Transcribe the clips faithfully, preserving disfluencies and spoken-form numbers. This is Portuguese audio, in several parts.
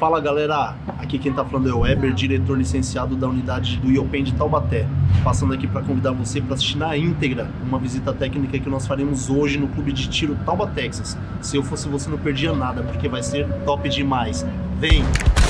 Fala galera, aqui quem tá falando é o Weber, diretor licenciado da unidade do IOPEN de Taubaté. Passando aqui para convidar você para assistir na íntegra uma visita técnica que nós faremos hoje no Clube de Tiro Tauba, Texas. Se eu fosse você não perdia nada, porque vai ser top demais. Vem!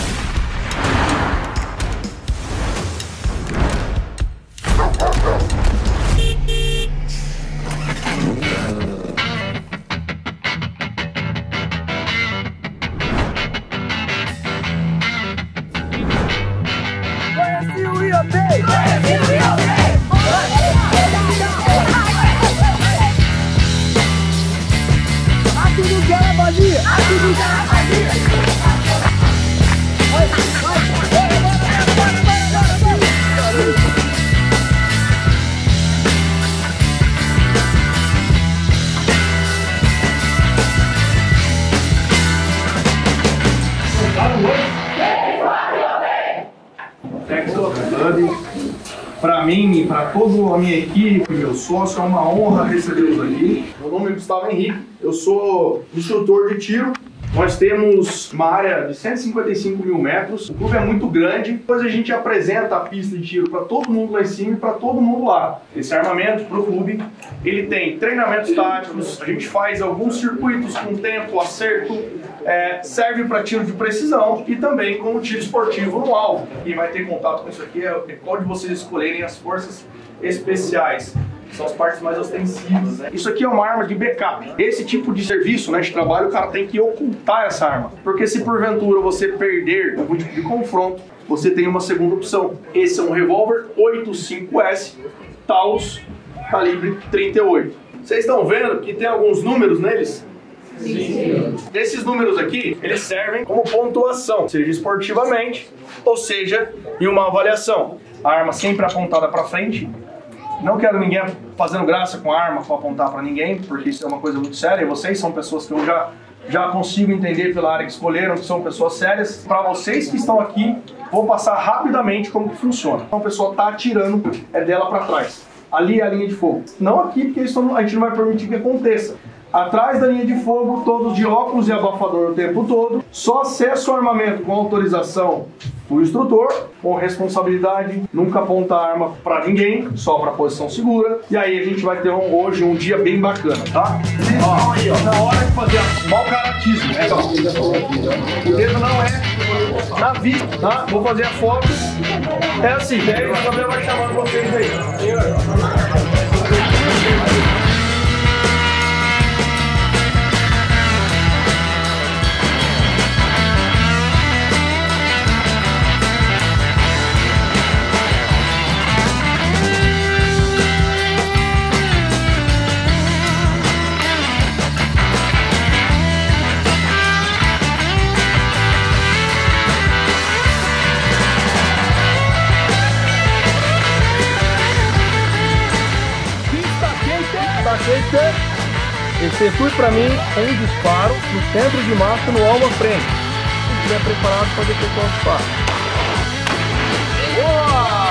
Para mim e para toda a minha equipe, meu sócio, é uma honra recebê-los aqui. Meu nome é Gustavo Henrique, eu sou instrutor de tiro. Nós temos uma área de cento e cinquenta e cinco mil metros, o clube é muito grande, depois a gente apresenta a pista de tiro para todo mundo lá em cima e para todo mundo lá. Esse armamento para o clube, ele tem treinamentos táticos, a gente faz alguns circuitos com tempo, acerto, é, serve para tiro de precisão e também como tiro esportivo no alvo. Quem vai ter contato com isso aqui é, é pode vocês escolherem as forças especiais. São as partes mais ostensivas, né? Isso aqui é uma arma de backup. Esse tipo de serviço, né, de trabalho, o cara tem que ocultar essa arma. Porque se porventura você perder algum tipo de confronto, você tem uma segunda opção. Esse é um revólver oitenta e cinco S Taurus, calibre trinta e oito. Vocês estão vendo que tem alguns números neles? Sim. Esses números aqui, eles servem como pontuação, seja esportivamente, ou seja, em uma avaliação. A arma sempre apontada para frente. Não quero ninguém fazendo graça com a arma para apontar para ninguém, porque isso é uma coisa muito séria. Vocês são pessoas que eu já, já consigo entender pela área que escolheram, que são pessoas sérias. Para vocês que estão aqui, vou passar rapidamente como que funciona. Então a pessoa está atirando, é dela para trás. Ali é a linha de fogo. Não aqui, porque isso a gente não vai permitir que aconteça. Atrás da linha de fogo, todos de óculos e abafador o tempo todo. Só acesso ao armamento com autorização do instrutor, com responsabilidade, nunca aponta a arma pra ninguém, só pra posição segura. E aí a gente vai ter um, hoje um dia bem bacana, tá? Ó, aí, ó, na hora de fazer mau caratismo, é, ó, o dedo não é na vista, tá? Vou fazer a foto. É assim, daí o Gabriel vai chamando vocês aí. Efetue para mim um disparo no centro de massa no alvo à frente. Se estiver preparado, pode efetuar o disparo. Boa!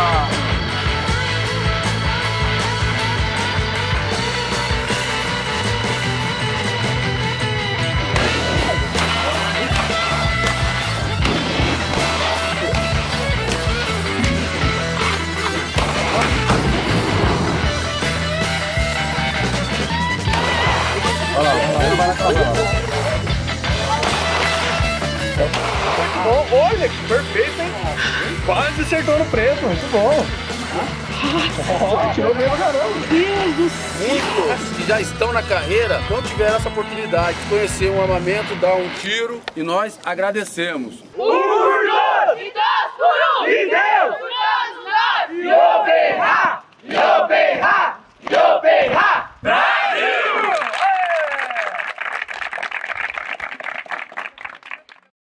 Olha lá, ele vai na casa. Oh, olha, que perfeito, hein? Quase acertou no preto, muito bom. Oh, tirou bem pra caramba. Deus do céu! Que já estão na carreira, não tiveram essa oportunidade de conhecer um armamento, dar um tiro, e nós agradecemos. Um por dois! E dois por um! E Deus! Por nós, nós! E o berrar! E o berrar!